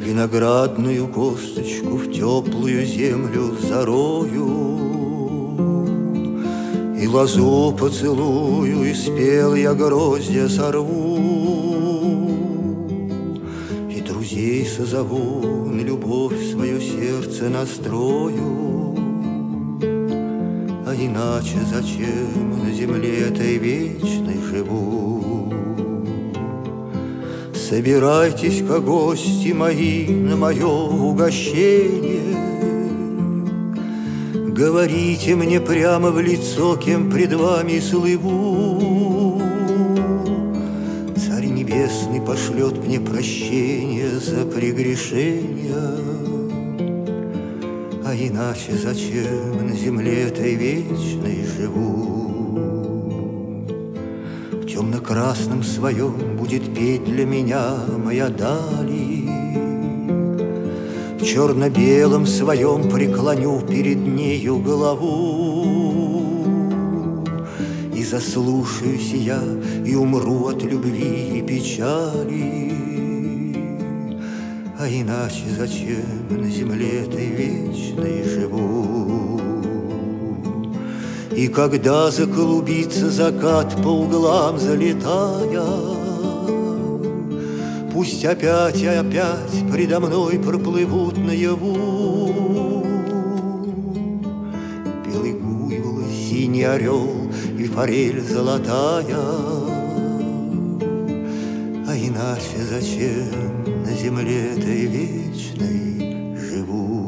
Виноградную косточку в теплую землю зарою, и лозу поцелую, и спел я гроздья сорву, и друзей созову, на любовь свое сердце настрою. А иначе зачем на земле этой вечной живу? Собирайтесь-ка, гости мои, на мое угощение. Говорите мне прямо в лицо, кем пред вами слыву. Царь Небесный пошлет мне прощение за прегрешения. А иначе зачем на земле этой вечной живу? В темно-красном своем будет петь для меня моя дали, в черно-белом своем преклоню перед нею голову. И заслушаюсь я, и умру от любви и печали. А иначе зачем на земле этой вечной живу? И когда заклубится закат по углам залетая, пусть опять и опять предо мной проплывут наяву белый буйвол, синий орел и форель золотая. А иначе зачем на земле этой вечной живу?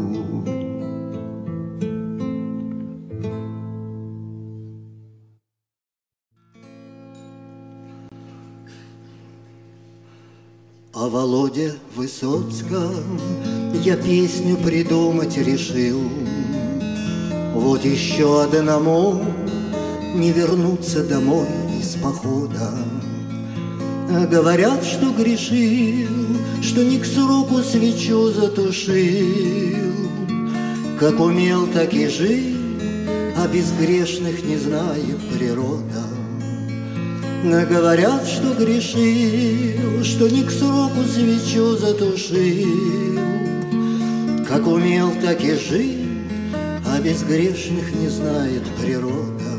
О Володе Высоцком я песню придумать решил. Вот еще одному не вернуться домой из похода. Говорят, что грешил, что не к сроку свечу затушил. Как умел, так и жил, а безгрешных не знает природа. Говорят, что грешил, что не к сроку свечу затушил. Как умел, так и жил, а безгрешных не знает природа.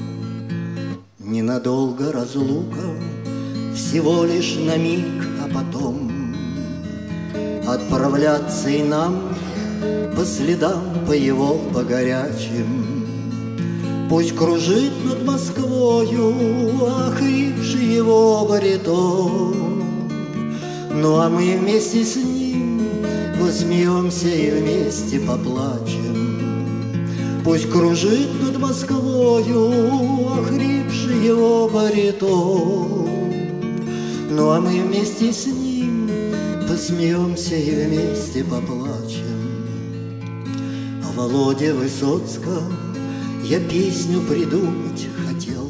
Ненадолго разлука, всего лишь на миг, а потом отправляться и нам по следам, по его, по горячим. Пусть кружит над Москвою охрипший его баритон. Ну а мы вместе с ним посмеемся и вместе поплачем. Пусть кружит над Москвою охрипший его баритон. Ну а мы вместе с ним посмеемся и вместе поплачем. О Володе Высоцком я песню придумать хотел,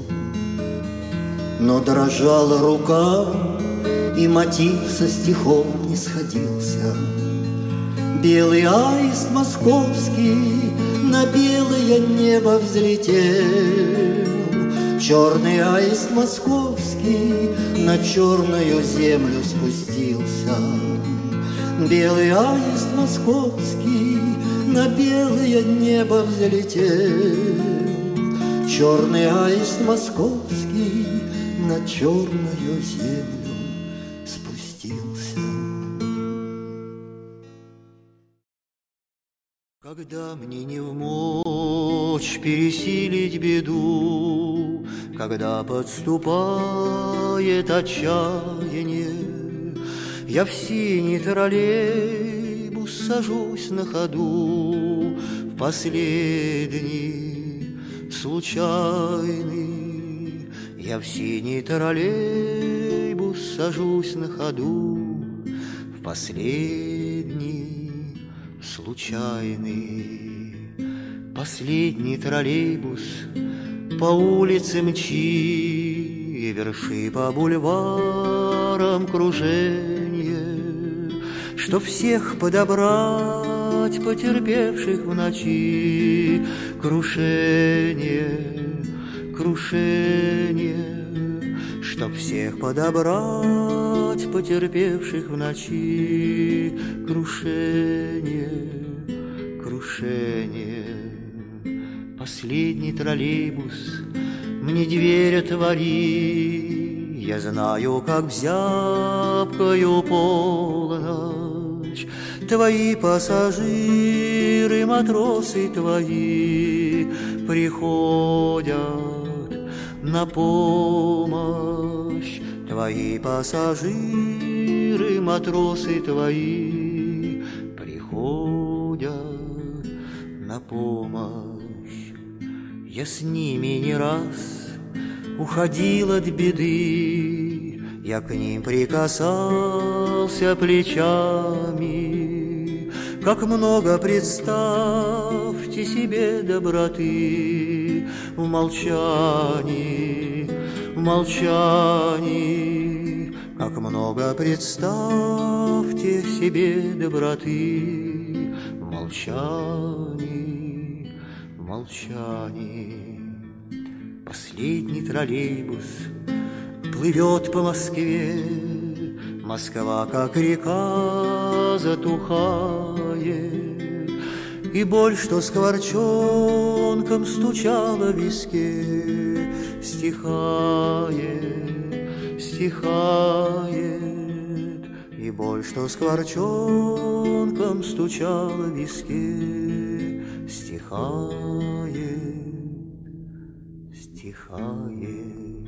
но дрожала рука, и мотив со стихом не сходился. Белый аист московский на белое небо взлетел, черный аист московский на черную землю спустился. Белый аист московский на белое небо взлетел, черный аист московский на черную землю спустился. Когда мне не вмочь пересилить беду, когда подступает отчаяние, я в синий троллейбус сажусь на ходу, в последний случайный. Я в синий троллейбус сажусь на ходу, в последний случайный. Последний троллейбус по улице мчи, верши по бульварам круженье, чтоб всех подобрать, потерпевших в ночи крушение, крушение, чтоб всех подобрать, мать потерпевших в ночи крушение, крушение. Последний троллейбус мне дверь отвори, я знаю, как в зябкую полночь твои пассажиры, матросы твои приходят на помощь. Твои пассажиры, матросы твои приходят на помощь. Я с ними не раз уходил от беды, я к ним прикасался плечами. Как много, представьте себе, доброты в молчании, в молчании. Как много, представьте себе, доброты в молчании, в молчании. Последний троллейбус плывет по Москве, Москва, как река, затухает, и боль, что скворчонком стучала в виске, стихает, стихает. И боль, что скворчонком стучала в виске, стихает, стихает.